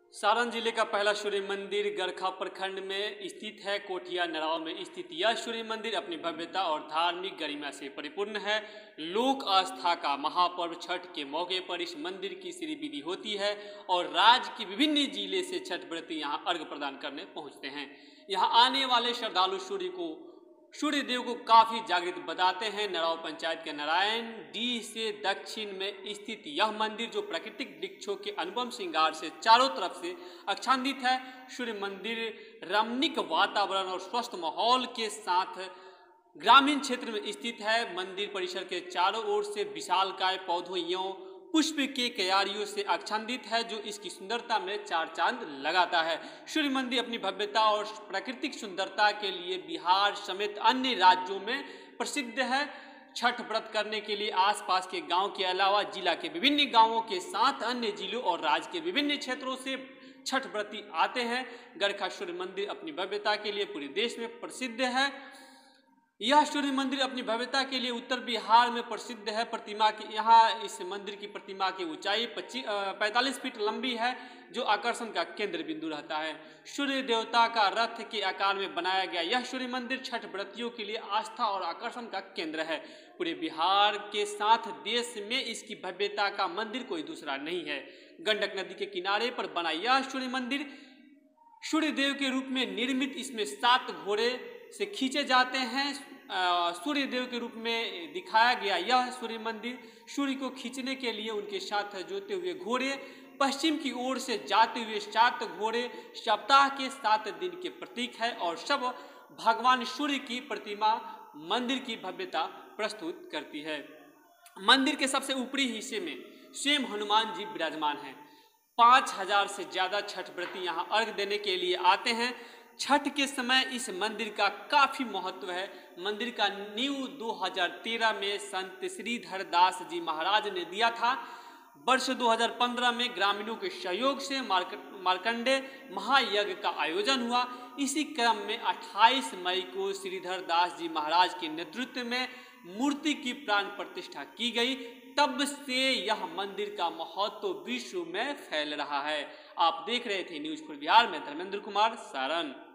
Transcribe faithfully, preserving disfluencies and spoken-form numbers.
सारण जिले का पहला सूर्य मंदिर गरखा प्रखंड में स्थित है। कोठिया नराव में स्थित यह सूर्य मंदिर अपनी भव्यता और धार्मिक गरिमा से परिपूर्ण है। लोक आस्था का महापर्व छठ के मौके पर इस मंदिर की श्री विधि होती है और राज्य के विभिन्न जिले से छठ व्रती यहां अर्घ्य प्रदान करने पहुंचते हैं। यहां आने वाले श्रद्धालु सूर्य को सूर्य देव को काफी जागृत बताते हैं। नराव पंचायत के नारायण डी से दक्षिण में स्थित यह मंदिर जो प्राकृतिक वृक्षों के अनुपम श्रृंगार से चारों तरफ से आच्छादित है। सूर्य मंदिर रमणीक वातावरण और स्वस्थ माहौल के साथ ग्रामीण क्षेत्र में स्थित है। मंदिर परिसर के चारों ओर से विशालकाय पौधों एवं पुष्प के क्यारियों से आच्छादित है जो इसकी सुंदरता में चार चांद लगाता है। सूर्य मंदिर अपनी भव्यता और प्राकृतिक सुंदरता के लिए बिहार समेत अन्य राज्यों में प्रसिद्ध है। छठ व्रत करने के लिए आसपास के गांव के अलावा जिला के विभिन्न गांवों के साथ अन्य जिलों और राज्य के विभिन्न क्षेत्रों से छठ व्रती आते हैं। गरखा सूर्य मंदिर अपनी भव्यता के लिए पूरे देश में प्रसिद्ध है। यह सूर्य मंदिर अपनी भव्यता के लिए उत्तर बिहार में प्रसिद्ध है। प्रतिमा की यहाँ इस मंदिर की प्रतिमा की ऊंचाई पच्चीस पैंतालीस फीट लंबी है जो आकर्षण का केंद्र बिंदु रहता है। सूर्य देवता का रथ के आकार में बनाया गया यह सूर्य मंदिर छठ व्रतियों के लिए आस्था और आकर्षण का केंद्र है। पूरे बिहार के साथ देश में इसकी भव्यता का मंदिर कोई दूसरा नहीं है। गंडक नदी के किनारे पर बना यह सूर्य मंदिर सूर्य देव के रूप में निर्मित, इसमें सात घोड़े से खींचे जाते हैं। सूर्य देव के रूप में दिखाया गया यह सूर्य मंदिर सूर्य को खींचने के लिए उनके साथ जोते हुए घोड़े पश्चिम की ओर से जाते हुए सात घोड़े सप्ताह के सात दिन के प्रतीक है और सब भगवान सूर्य की प्रतिमा मंदिर की भव्यता प्रस्तुत करती है। मंदिर के सबसे ऊपरी हिस्से में स्वयं हनुमान जी विराजमान हैं। पाँच हजार से ज्यादा छठ व्रती यहाँ अर्घ्य देने के लिए आते हैं। छठ के समय इस मंदिर का काफी महत्व है। मंदिर का नींव दो हज़ार तेरह में संत श्रीधर दास जी महाराज ने दिया था। वर्ष दो हज़ार पंद्रह में ग्रामीणों के सहयोग से मार्कंडे महायज्ञ का आयोजन हुआ। इसी क्रम में अट्ठाईस मई को श्रीधर दास जी महाराज के नेतृत्व में मूर्ति की प्राण प्रतिष्ठा की गई। तब से यह मंदिर का महत्व विश्व में फैल रहा है। आप देख रहे थे न्यूज़ फॉर बिहार में धर्मेंद्र कुमार, सारण।